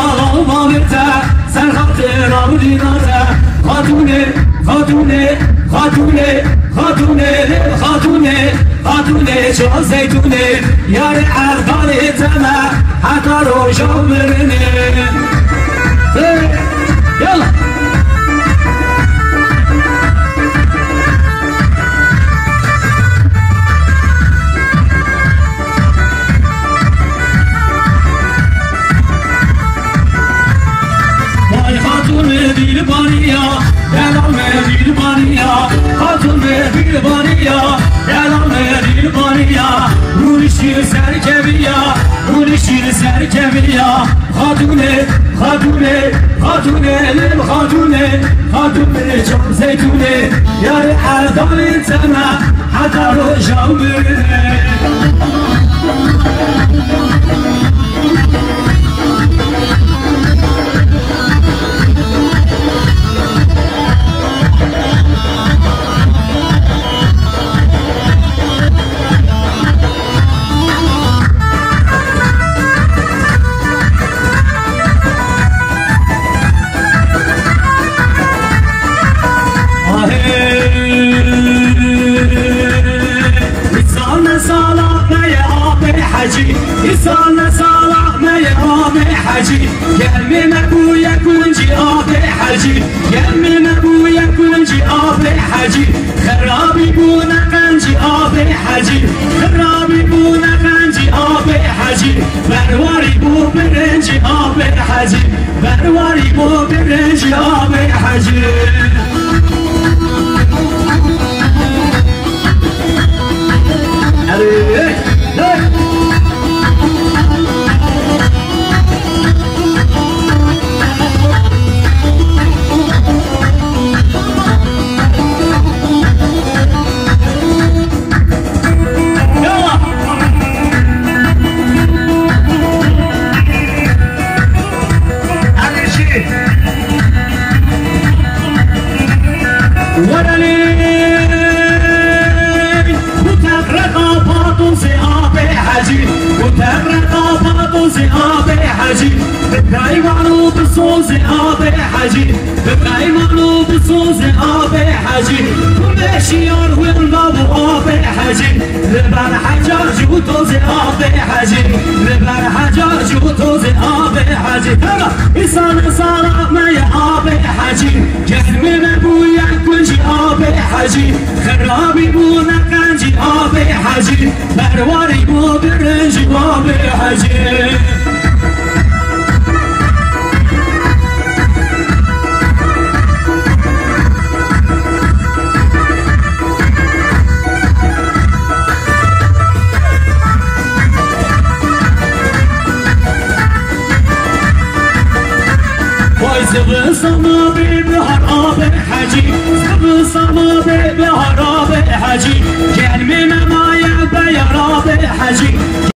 آمانته سر خاطر آمدیناته خاتونه خاتونه خاتونه خاتونه خاتونه خاتونه شو زيتونه يا العرقان تما حتى روش عمرني يلا bir baniya, elame bir baniya, hatune bir baniya, elame bir baniya, Nurişir serkeviya, Nurişir serkeviya, hatune, hatune, hatune, hatune, hatune çok zeytune, yar erdan sana, hatta rojamine. İnsan salak me abi hacı gelmeme bu yakunci abi hacı gelmeme bu yakunci abi hacı kharabi bu nakanci abi hacı kharabi bu nakanci abi hacı bervari bu birinci abi hacı bervari bu birinci abi hacı دايمانو بصوز آب حجي دايمانو بصوز آب حجي وماشي يروي الباب آب حجي لبر حجر جوتوز آب حجي لبر حجر جوتوز آب حجي إنسان صار ما يا آب حجي جسمي مبويا كنجي آب حجي خرابي بو نكنجي آب حجي برواري بو برنجي آب حجي زب سما بهار آب حجی زب سما بهار آب حجی گرمی نماید بیار آب حجی